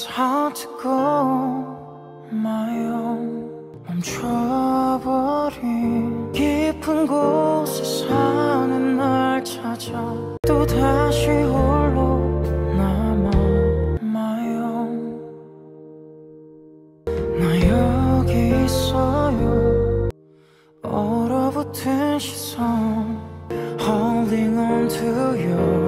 서투고 마요 멈춰버린 깊은 곳에 사는 날 찾아 또다시 홀로 남아마요. 나 여기 있어요. 얼어붙은 시선 Holding on to you